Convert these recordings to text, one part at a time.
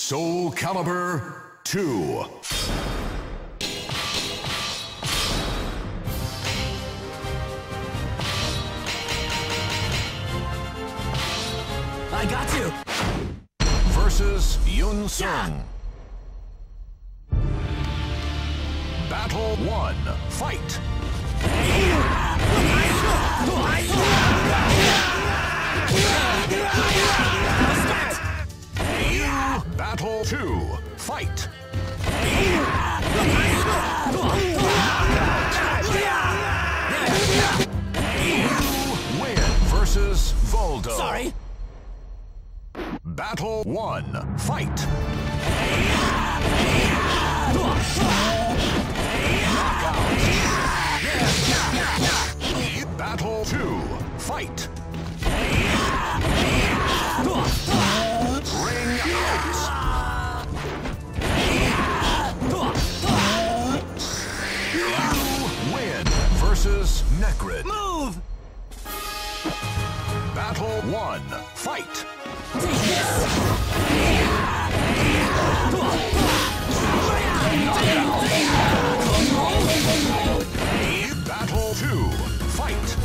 Soul Calibur 2. I got you! Versus Yun Sung. Battle 1. Fight! Battle 2. Fight! Win versus Voldo. Sorry! Battle 1. Fight! Battle 2. Fight! Ring out! You win versus Necrid. Move! Battle 1. Fight! Take this! Battle 2. Fight!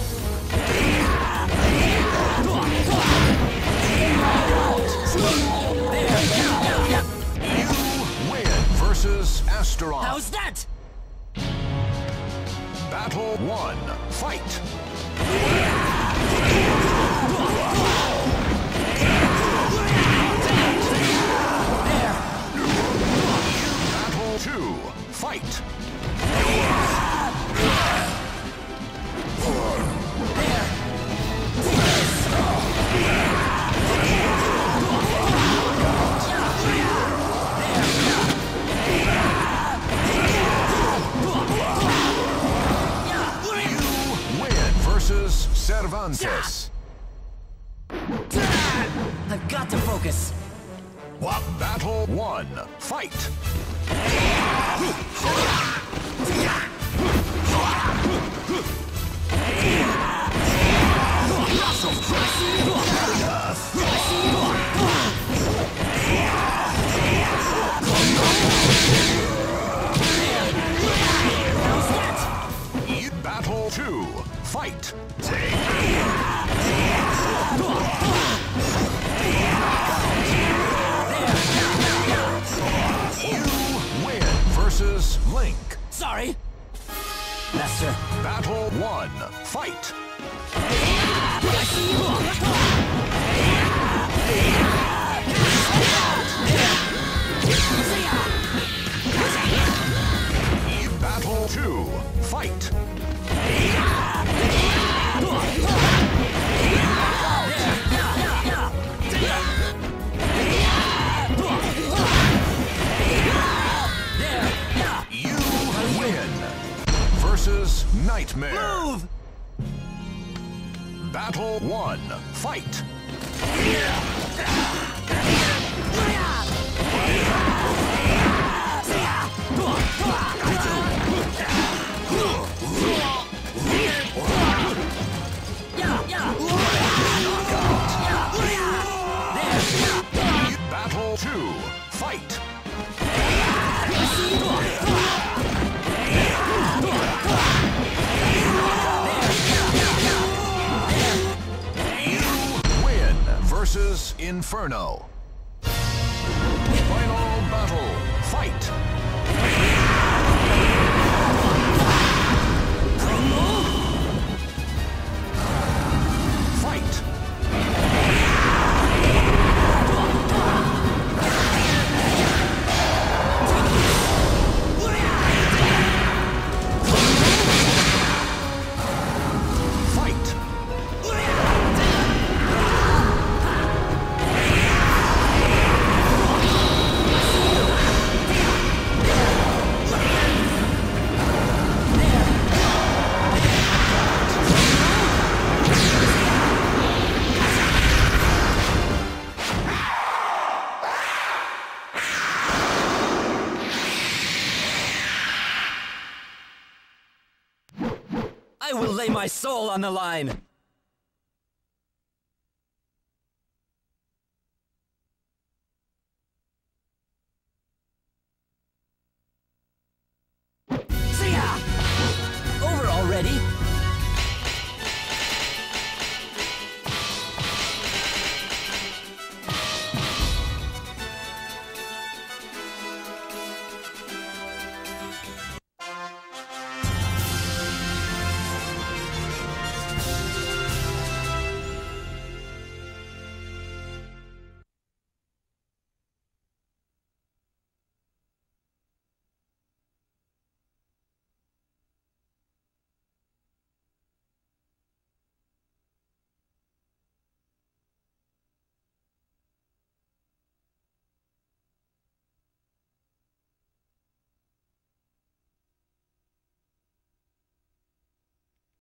You win versus Asteroth. How's that? Battle 1. Fight! Battle 2. Fight! Versus Cervantes. I've got to focus. Battle 1. Fight! Battle 2. Fight! You win versus Link. Sorry! Master. Battle 1. Fight! Battle 2. Fight! You win versus Nightmare. Move! Battle 1. Fight! Battle 2. Fight! You win versus Inferno. Final battle. Fight! Fight! Fight! I will lay my soul on the line!